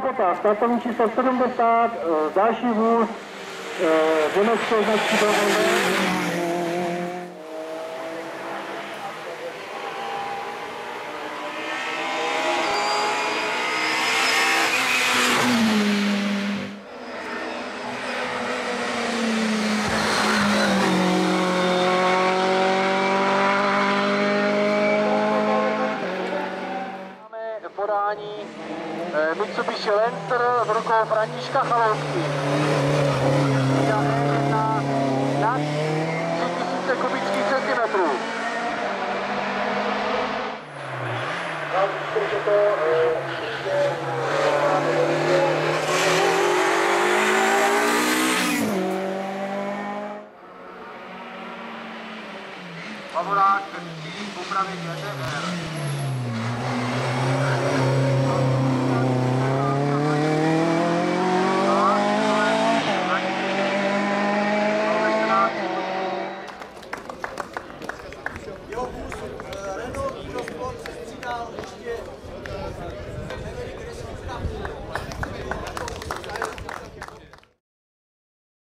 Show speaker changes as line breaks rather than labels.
Kota, startovní číslo 70, další vůz německé značky Brabant.
Podání Mitsubishi Lancer v rukou Františka Chaloupky. Nad 3000 kubických centimetrů. Favorák upravit JTR.
Jeho vůz Renault Crossbox se střídal ještě